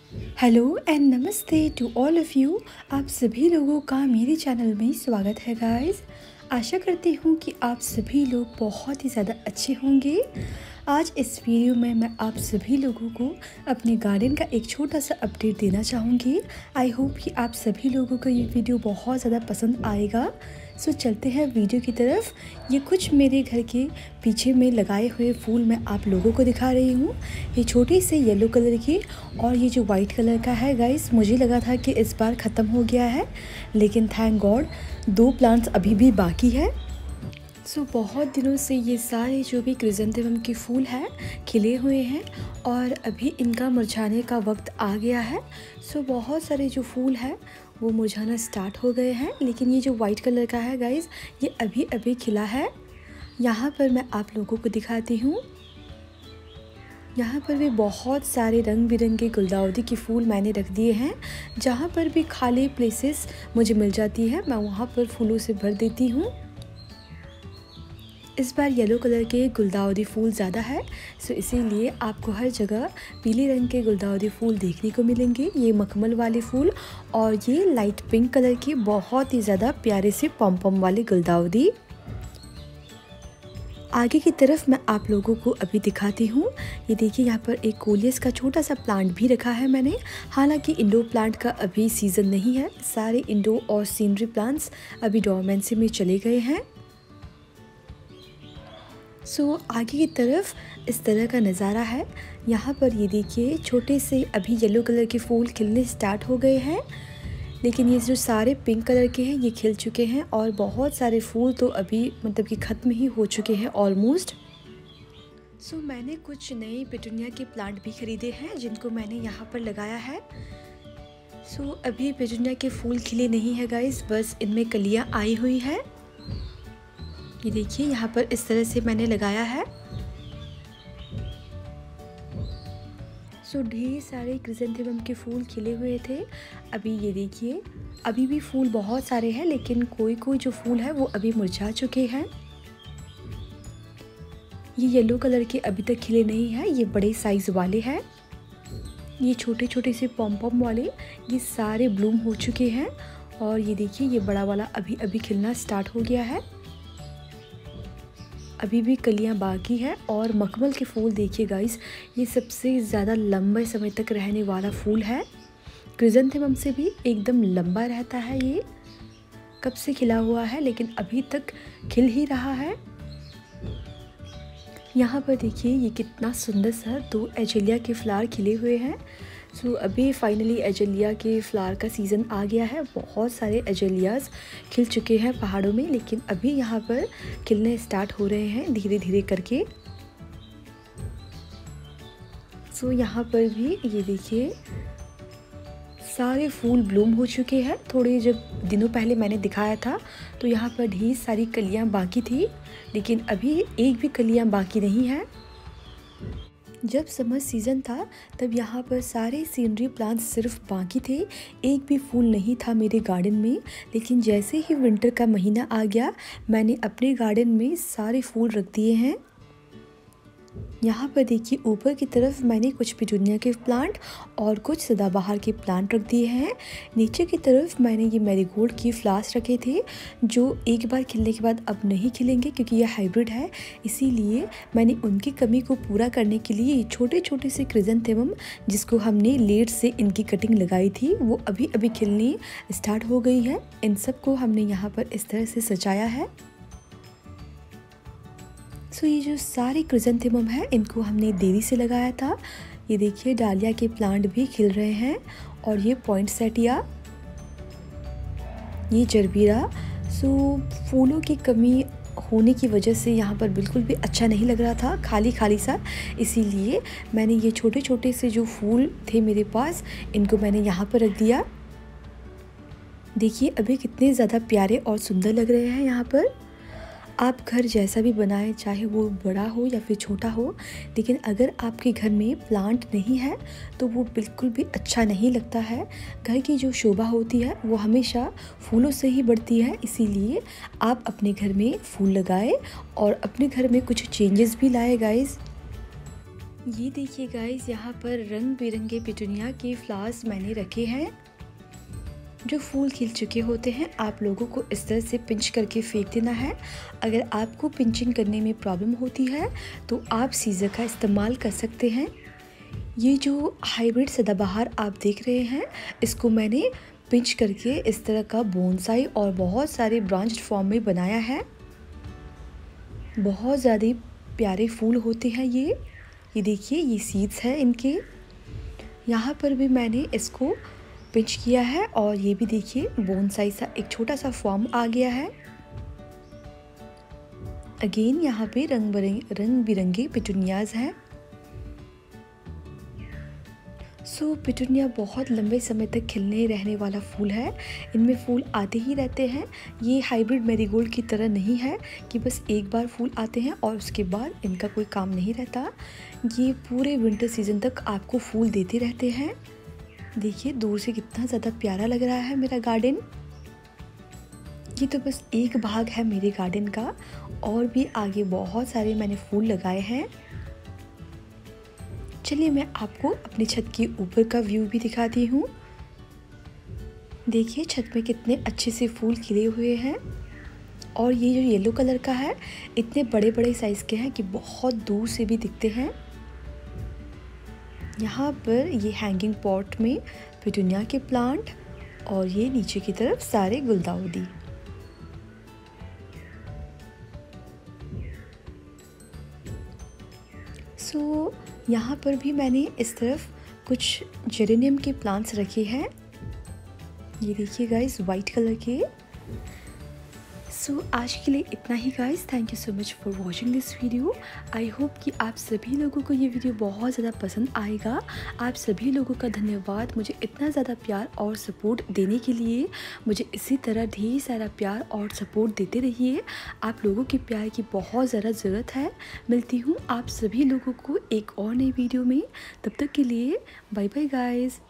Hello and नमस्ते to all of you. आप सभी लोगों का मेरे चैनल में स्वागत है गाइस। आशा करती हूँ कि आप सभी लोग बहुत ही ज़्यादा अच्छे होंगे। आज इस वीडियो में मैं आप सभी लोगों को अपने गार्डन का एक छोटा सा अपडेट देना चाहूँगी। आई होप कि आप सभी लोगों को ये वीडियो बहुत ज़्यादा पसंद आएगा। सो चलते हैं वीडियो की तरफ। ये कुछ मेरे घर के पीछे में लगाए हुए फूल मैं आप लोगों को दिखा रही हूँ। ये छोटे से येलो कलर की और ये जो वाइट कलर का है गाइस, मुझे लगा था कि इस बार ख़त्म हो गया है, लेकिन थैंक गॉड 2 प्लांट्स अभी भी बाकी है। सो बहुत दिनों से ये सारे जो भी क्रिजेंथेमम के फूल हैं खिले हुए हैं और अभी इनका मुरझाने का वक्त आ गया है। सो बहुत सारे जो फूल हैं वो मुरझाना स्टार्ट हो गए हैं, लेकिन ये जो वाइट कलर का है गाइस, ये अभी अभी खिला है। यहाँ पर मैं आप लोगों को दिखाती हूँ। यहाँ पर भी बहुत सारे रंग बिरंगे गुलदाउदी के फूल मैंने रख दिए हैं। जहाँ पर भी खाली प्लेसेस मुझे मिल जाती है मैं वहाँ पर फूलों से भर देती हूँ। इस बार येलो कलर के गुलदाउदी फूल ज़्यादा है, सो इसीलिए आपको हर जगह पीले रंग के गुलदाउदी फूल देखने को मिलेंगे। ये मखमल वाले फूल और ये लाइट पिंक कलर के बहुत ही ज़्यादा प्यारे से पॉम पॉम वाले गुलदाउदी। आगे की तरफ मैं आप लोगों को अभी दिखाती हूँ। ये देखिए यहाँ पर एक कोलियस का छोटा सा प्लांट भी रखा है मैंने। हालांकि इंडोर प्लांट का अभी सीज़न नहीं है, सारे इंडोर और सीनरी प्लांट्स अभी डोरमेंसी में चले गए हैं। सो आगे की तरफ इस तरह का नज़ारा है। यहाँ पर ये देखिए छोटे से अभी येलो कलर के फूल खिलने स्टार्ट हो गए हैं, लेकिन ये जो सारे पिंक कलर के हैं ये खिल चुके हैं और बहुत सारे फूल तो अभी मतलब कि ख़त्म ही हो चुके हैं ऑलमोस्ट। सो मैंने कुछ नए पिटूनिया के प्लांट भी ख़रीदे हैं जिनको मैंने यहाँ पर लगाया है। सो अभी पिटूनिया के फूल खिले नहीं है गाइस, बस इनमें कलियाँ आई हुई है। ये देखिए यहाँ पर इस तरह से मैंने लगाया है। सो ढेर सारे क्रिसेंथेमम के फूल खिले हुए थे। अभी ये देखिए अभी भी फूल बहुत सारे हैं, लेकिन कोई कोई जो फूल है वो अभी मुरझा चुके हैं। ये येलो कलर के अभी तक खिले नहीं हैं, ये बड़े साइज़ वाले हैं। ये छोटे छोटे से पॉम पॉम वाले ये सारे ब्लूम हो चुके हैं और ये देखिए ये बड़ा वाला अभी अभी खिलना स्टार्ट हो गया है। अभी भी कलियां बाकी है। और मखमल के फूल देखिए गाइस, ये सबसे ज़्यादा लंबे समय तक रहने वाला फूल है। क्रिसेंथेमम से भी एकदम लंबा रहता है। ये कब से खिला हुआ है लेकिन अभी तक खिल ही रहा है। यहाँ पर देखिए ये कितना सुंदर सा 2 एजेलिया के फ्लावर खिले हुए हैं। सो अभी फाइनली एजेलिया के फ्लावर का सीज़न आ गया है। बहुत सारे एजेलियाज़ खिल चुके हैं पहाड़ों में, लेकिन अभी यहाँ पर खिलने स्टार्ट हो रहे हैं धीरे धीरे करके। सो यहाँ पर भी ये देखिए सारे फूल ब्लूम हो चुके हैं। थोड़े जब दिनों पहले मैंने दिखाया था तो यहाँ पर ढेर सारी कलियाँ बाकी थी, लेकिन अभी एक भी कलियाँ बाकी नहीं है। जब समर सीज़न था तब यहाँ पर सारे सीनरी प्लांट्स सिर्फ बाकी थे, एक भी फूल नहीं था मेरे गार्डन में। लेकिन जैसे ही विंटर का महीना आ गया मैंने अपने गार्डन में सारे फूल रख दिए हैं। यहाँ पर देखिए ऊपर की तरफ मैंने कुछ पिटूनिया के प्लांट और कुछ सदाबहार के प्लांट रख दिए हैं। नीचे की तरफ मैंने ये मैरीगोल्ड की फ्लावर्स रखे थे जो एक बार खिलने के बाद अब नहीं खिलेंगे क्योंकि ये हाइब्रिड है। इसीलिए मैंने उनकी कमी को पूरा करने के लिए ये छोटे छोटे से क्रिसेंथेमम जिसको हमने लेट से इनकी कटिंग लगाई थी वो अभी अभी खिलनी स्टार्ट हो गई है। इन सबको हमने यहाँ पर इस तरह से सजाया है। सो ये जो सारे क्रिसेंथेमम है इनको हमने देरी से लगाया था। ये देखिए डालिया के प्लांट भी खिल रहे हैं और ये पॉइंटसेटिया, ये जरबीरा। सो फूलों की कमी होने की वजह से यहाँ पर बिल्कुल भी अच्छा नहीं लग रहा था, खाली खाली सा। इसीलिए मैंने ये छोटे छोटे से जो फूल थे मेरे पास इनको मैंने यहाँ पर रख दिया। देखिए अभी कितने ज़्यादा प्यारे और सुंदर लग रहे हैं यहाँ पर। आप घर जैसा भी बनाएं, चाहे वो बड़ा हो या फिर छोटा हो, लेकिन अगर आपके घर में प्लांट नहीं है तो वो बिल्कुल भी अच्छा नहीं लगता है। घर की जो शोभा होती है वो हमेशा फूलों से ही बढ़ती है। इसीलिए आप अपने घर में फूल लगाएं और अपने घर में कुछ चेंजेस भी लाए गाइस। ये देखिए गाइस, यहाँ पर रंग बिरंगे पिटूनिया के फ्लावर्स मैंने रखे हैं जो फूल खिल चुके होते हैं। आप लोगों को इस तरह से पिंच करके फेंक देना है। अगर आपको पिंचिंग करने में प्रॉब्लम होती है तो आप सीज़र का इस्तेमाल कर सकते हैं। ये जो हाइब्रिड सदाबहार आप देख रहे हैं, इसको मैंने पिंच करके इस तरह का बोनसाई और बहुत सारे ब्रांच्ड फॉर्म में बनाया है। बहुत ज़्यादा प्यारे फूल होते हैं ये देखिए, ये सीड्स हैं इनके। यहाँ पर भी मैंने इसको पिंच किया है और ये भी देखिए बोनसाई सा एक छोटा सा फॉर्म आ गया है। अगेन यहाँ पे रंग बिरंगे पिटूनियाज हैं। पिटूनिया बहुत लंबे समय तक खिलने रहने वाला फूल है। इनमें फूल आते ही रहते हैं। ये हाइब्रिड मैरीगोल्ड की तरह नहीं है कि बस एक बार फूल आते हैं और उसके बाद इनका कोई काम नहीं रहता। ये पूरे विंटर सीजन तक आपको फूल देते रहते हैं। देखिए दूर से कितना ज़्यादा प्यारा लग रहा है मेरा गार्डन। ये तो बस एक भाग है मेरे गार्डन का, और भी आगे बहुत सारे मैंने फूल लगाए हैं। चलिए मैं आपको अपनी छत के ऊपर का व्यू भी दिखाती हूँ। देखिए छत में कितने अच्छे से फूल खिले हुए हैं, और ये जो येलो कलर का है इतने बड़े बड़े साइज़ के हैं कि बहुत दूर से भी दिखते हैं। यहाँ पर ये हैंगिंग पॉट में पिटूनिया के प्लांट, और ये नीचे की तरफ सारे गुलदाउदी। यहाँ पर भी मैंने इस तरफ कुछ जेरेनियम के प्लांट्स रखे हैं। ये देखिए गाइस, वाइट कलर के। आज के लिए इतना ही guys. Thank you so much for watching this video. I hope कि आप सभी लोगों को ये वीडियो बहुत ज़्यादा पसंद आएगा। आप सभी लोगों का धन्यवाद मुझे इतना ज़्यादा प्यार और सपोर्ट देने के लिए। मुझे इसी तरह ढेर सारा प्यार और सपोर्ट देते रहिए। आप लोगों के प्यार की बहुत ज़्यादा ज़रूरत है। मिलती हूँ आप सभी लोगों को एक और नई वीडियो में। तब तक के लिए बाय बाय गाइज़।